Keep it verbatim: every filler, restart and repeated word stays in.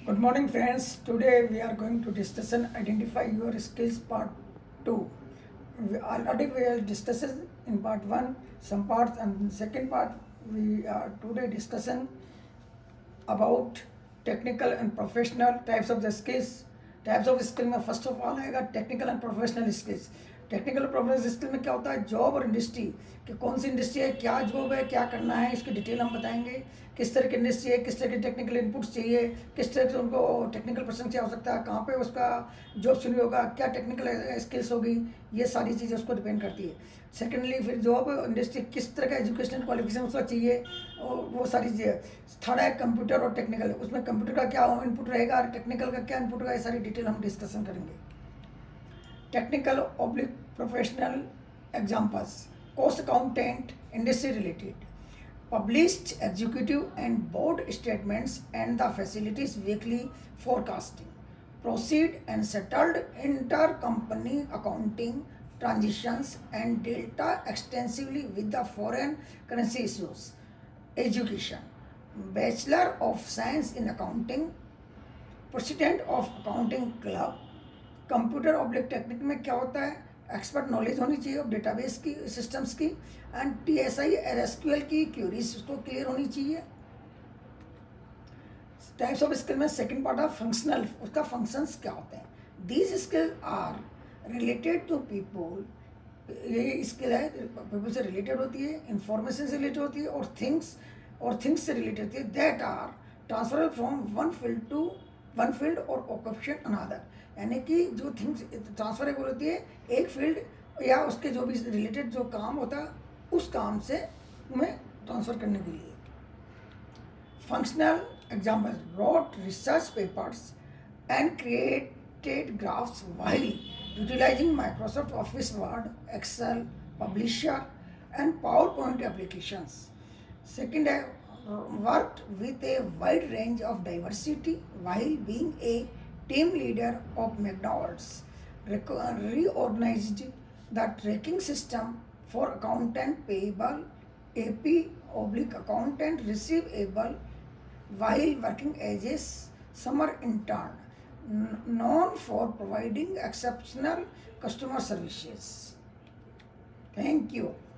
Good morning friends. Today we are going to discuss and identify your skills part two. We already we are discussing in part one some parts, and in second part we are today discussing about technical and professional types of the skills. Types of skill में first of all आएगा technical and professional skills. Technical professional skill में क्या होता है, job और industry कि कौन सी industry है, क्या जॉब है, क्या करना है, इसकी डिटेल हम बताएंगे। किस तरह की इंडस्ट्री है, किस तरह के टेक्निकल इनपुट्स चाहिए, किस तरह से उनको टेक्निकल पर्सन क्या हो सकता है, कहाँ पे उसका जॉब शुरू होगा, क्या टेक्निकल स्किल्स होगी, ये सारी चीज़ें उसको डिपेंड करती है। सेकेंडली फिर जॉब इंडस्ट्री किस तरह का एजुकेशनल क्वालिफिकेशन उसका चाहिए, और वो सारी चीज़ें। थर्ड है कंप्यूटर और टेक्निकल, उसमें कंप्यूटर का क्या इनपुट रहेगा और टेक्निकल का क्या इनपुट रहेगा, ये सारी डिटेल हम डिस्कशन करेंगे। Technical oblique professional examples, cost accountant, industry related, published executive and board statements and the facilities weekly forecasting, proceed and settled intercompany accounting transitions and dealt extensively with the foreign currency issues. Education, Bachelor of Science in Accounting, President of Accounting Club, computer oblique technique में क्या होता है, expert knowledge होनी चाहिए of database की, systems की, and T S I और S Q L की क्यूरीज उसको क्लियर होनी चाहिए। टाइप्स ऑफ स्किल में सेकंड पार्ट ऑफ फंक्शनल, उसका फंक्शंस क्या होते हैं। These skill are related to people, ये स्किल है पीपल से रिलेटेड होती है, इंफॉर्मेशन से रिलेटेड होती है, और थिंग्स और थिंग्स से रिलेटेड होती है। That are transfer from one field to one field और ऑक्यूपेशन अनदर, यानी कि जो थिंग्स ट्रांसफरेबल होती है एक फील्ड या उसके जो भी रिलेटेड जो काम होता है उस काम से उन्हें ट्रांसफ़र करने के लिए। Functional example, wrote research papers and created graphs while utilizing Microsoft Office Word, Excel, Publisher and PowerPoint applications. Second है worked with a wide range of diversity while being a team leader of McDonald's, reorganized the tracking system for accountant payable, A P oblique accountant receivable while working as a summer intern, known for providing exceptional customer services. Thank you.